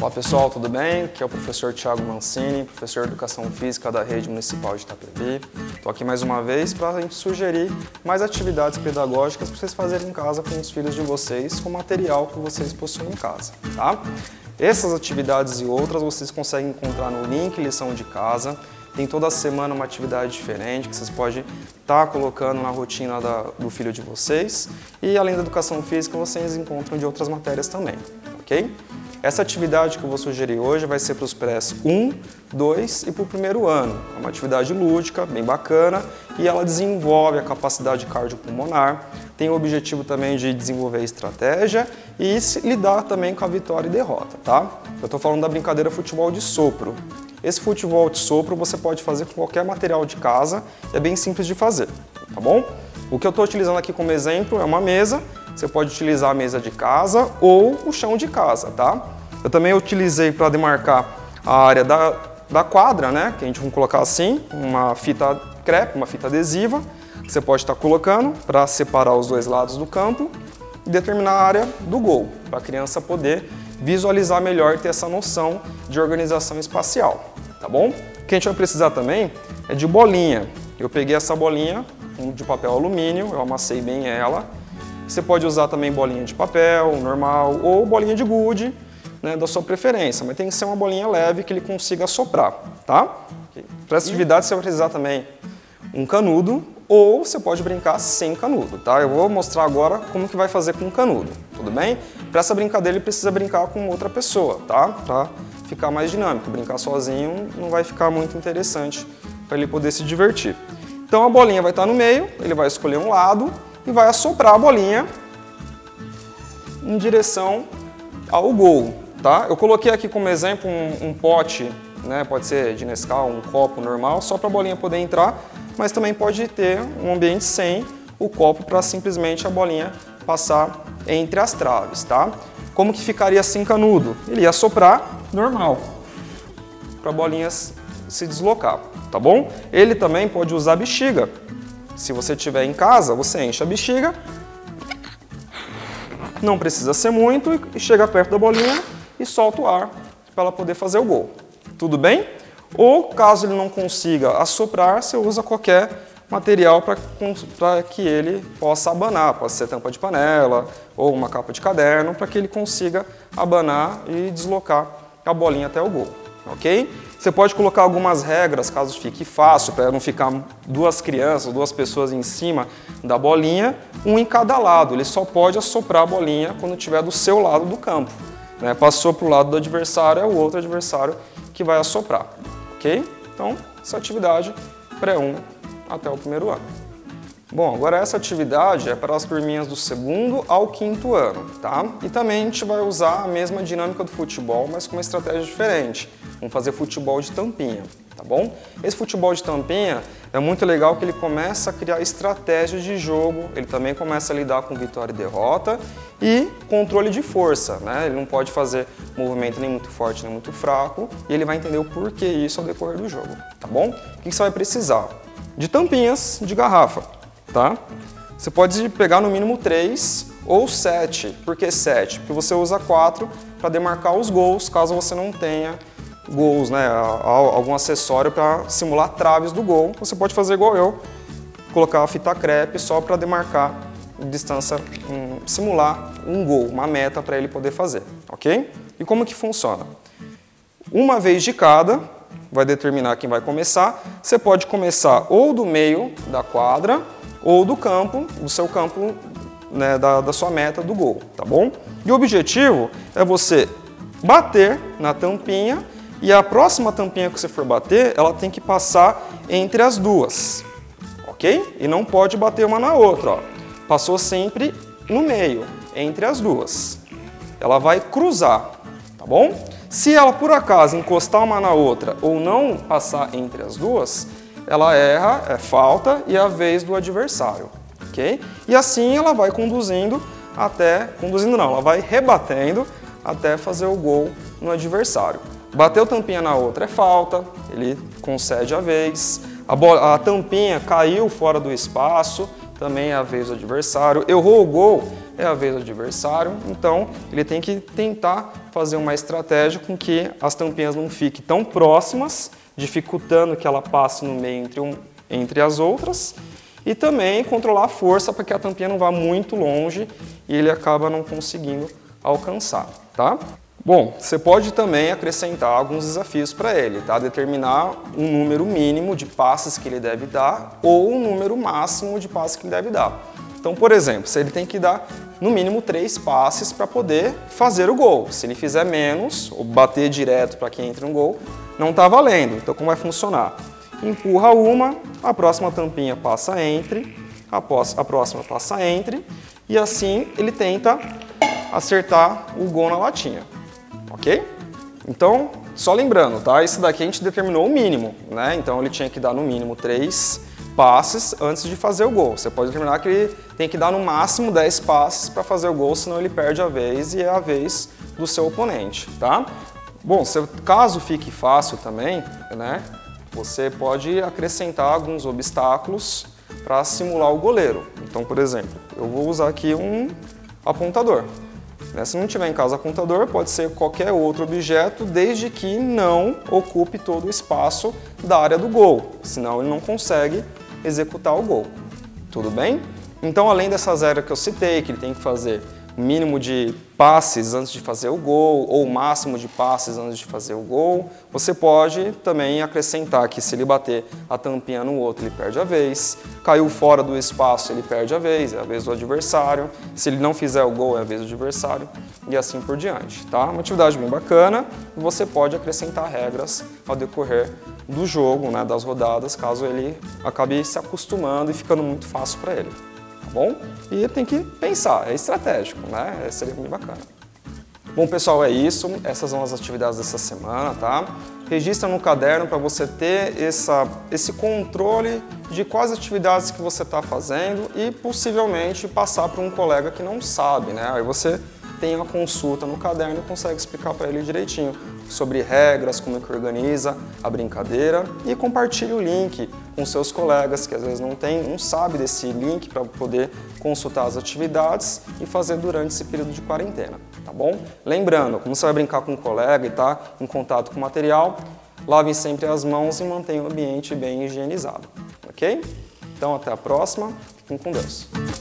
Olá pessoal, tudo bem? Aqui é o professor Thiago Mancini, professor de Educação Física da Rede Municipal de Itapevi. Estou aqui mais uma vez para a gente sugerir mais atividades pedagógicas para vocês fazerem em casa com os filhos de vocês, com o material que vocês possuem em casa, tá? Essas atividades e outras vocês conseguem encontrar no link Lição de Casa. Tem toda semana uma atividade diferente que vocês podem estar colocando na rotina do filho de vocês. E além da Educação Física, vocês encontram de outras matérias também, ok? Essa atividade que eu vou sugerir hoje vai ser para os prés 1, 2 e para o primeiro ano. É uma atividade lúdica, bem bacana, e ela desenvolve a capacidade cardiopulmonar, tem o objetivo também de desenvolver estratégia e lidar também com a vitória e derrota, tá? Eu estou falando da brincadeira futebol de sopro. Esse futebol de sopro você pode fazer com qualquer material de casa, é bem simples de fazer, tá bom? O que eu estou utilizando aqui como exemplo é uma mesa. Você pode utilizar a mesa de casa ou o chão de casa, tá? Eu também utilizei para demarcar a área da quadra, né? Que a gente vai colocar assim, uma fita crepe, uma fita adesiva, que você pode estar colocando para separar os dois lados do campo e determinar a área do gol, para a criança poder visualizar melhor e ter essa noção de organização espacial, tá bom? O que a gente vai precisar também é de bolinha. Eu peguei essa bolinha de papel alumínio, eu amassei bem ela. Você pode usar também bolinha de papel, normal, ou bolinha de gude, né, da sua preferência, mas tem que ser uma bolinha leve que ele consiga soprar, tá? Para essa atividade você vai precisar também um canudo, ou você pode brincar sem canudo, tá? Eu vou mostrar agora como que vai fazer com canudo, tudo bem? Para essa brincadeira ele precisa brincar com outra pessoa, tá? Para ficar mais dinâmico, brincar sozinho não vai ficar muito interessante para ele poder se divertir. Então a bolinha vai estar no meio, ele vai escolher um lado, e vai assoprar a bolinha em direção ao gol, tá? Eu coloquei aqui como exemplo um pote, né? Pode ser de Nescau, um copo normal, só para a bolinha poder entrar, mas também pode ter um ambiente sem o copo para simplesmente a bolinha passar entre as traves, tá? Como que ficaria sem canudo? Ele ia soprar normal, para a bolinha se deslocar, tá bom? Ele também pode usar bexiga. Se você tiver em casa, você enche a bexiga, não precisa ser muito, e chega perto da bolinha e solta o ar para ela poder fazer o gol. Tudo bem? Ou, caso ele não consiga assoprar, você usa qualquer material para que ele possa abanar. Pode ser tampa de panela ou uma capa de caderno, para que ele consiga abanar e deslocar a bolinha até o gol, ok? Você pode colocar algumas regras, caso fique fácil, para não ficar duas crianças, duas pessoas em cima da bolinha, um em cada lado. Ele só pode assoprar a bolinha quando estiver do seu lado do campo, né? Passou para o lado do adversário, é o outro adversário que vai assoprar, ok? Então, essa atividade pré-1 até o primeiro ano. Bom, agora essa atividade é para as turminhas do 2º ao 5º ano, tá? E também a gente vai usar a mesma dinâmica do futebol, mas com uma estratégia diferente. Vamos fazer futebol de tampinha, tá bom? Esse futebol de tampinha é muito legal que ele começa a criar estratégias de jogo, ele também começa a lidar com vitória e derrota e controle de força, né? Ele não pode fazer movimento nem muito forte nem muito fraco e ele vai entender o porquê isso ao decorrer do jogo, tá bom? O que você vai precisar? De tampinhas de garrafa. Tá? Você pode pegar no mínimo 3 ou 7. Por que 7? Porque você usa 4 para demarcar os gols, caso você não tenha gols, né? Algum acessório para simular traves do gol. Você pode fazer igual eu, colocar a fita crepe só para demarcar distância, simular um gol, uma meta para ele poder fazer, ok? E como que funciona? Uma vez de cada, vai determinar quem vai começar. Você pode começar ou do meio da quadra, ou do campo, do seu campo, né, da sua meta do gol, tá bom? E o objetivo é você bater na tampinha e a próxima tampinha que você for bater, ela tem que passar entre as duas, ok? E não pode bater uma na outra, ó. Passou sempre no meio, entre as duas. Ela vai cruzar, tá bom? Se ela por acaso encostar uma na outra ou não passar entre as duas, ela erra, é falta e é a vez do adversário, ok? E assim ela vai conduzindo até, ela vai rebatendo até fazer o gol no adversário. Bateu tampinha na outra é falta, ele concede a vez, a tampinha caiu fora do espaço, também é a vez do adversário. Errou o gol, é a vez do adversário. Então, ele tem que tentar fazer uma estratégia com que as tampinhas não fiquem tão próximas, dificultando que ela passe no meio entre as outras. E também controlar a força para que a tampinha não vá muito longe e ele acaba não conseguindo alcançar, tá? Bom, você pode também acrescentar alguns desafios para ele, tá? Determinar um número mínimo de passes que ele deve dar ou um número máximo de passes que ele deve dar. Então, por exemplo, se ele tem que dar no mínimo 3 passes para poder fazer o gol. Se ele fizer menos ou bater direto para que entre no gol, não está valendo. Então, como vai funcionar? Empurra uma, a próxima tampinha passa entre, a próxima passa entre e assim ele tenta acertar o gol na latinha. Ok? Então, só lembrando, tá? Isso daqui a gente determinou o mínimo, né? Então ele tinha que dar no mínimo 3 passes antes de fazer o gol. Você pode determinar que ele tem que dar no máximo 10 passes para fazer o gol, senão ele perde a vez e é a vez do seu oponente, tá? Bom, caso fique fácil também, né? Você pode acrescentar alguns obstáculos para simular o goleiro. Então, por exemplo, eu vou usar aqui um apontador. Se não tiver em casa apontador, pode ser qualquer outro objeto, desde que não ocupe todo o espaço da área do gol, senão ele não consegue executar o gol. Tudo bem? Então, além dessas regras que eu citei, que ele tem que fazer o mínimo de passes antes de fazer o gol ou o máximo de passes antes de fazer o gol, você pode também acrescentar que se ele bater a tampinha no outro, ele perde a vez, caiu fora do espaço, ele perde a vez, é a vez do adversário, se ele não fizer o gol, é a vez do adversário e assim por diante, tá? Uma atividade bem bacana e você pode acrescentar regras ao decorrer do jogo, né, das rodadas, caso ele acabe se acostumando e ficando muito fácil para ele. Bom? E tem que pensar, é estratégico, né? Seria bem bacana. Bom, pessoal, é isso. Essas são as atividades dessa semana, tá? Registra no caderno para você ter esse controle de quais atividades que você está fazendo e possivelmente passar para um colega que não sabe, né? Aí você tem a consulta no caderno e consegue explicar para ele direitinho sobre regras, como é que organiza a brincadeira e compartilhe o link com seus colegas que às vezes não sabe desse link para poder consultar as atividades e fazer durante esse período de quarentena, tá bom? Lembrando, como você vai brincar com um colega e está em contato com o material, lavem sempre as mãos e mantenham o ambiente bem higienizado, ok? Então até a próxima, fiquem com Deus.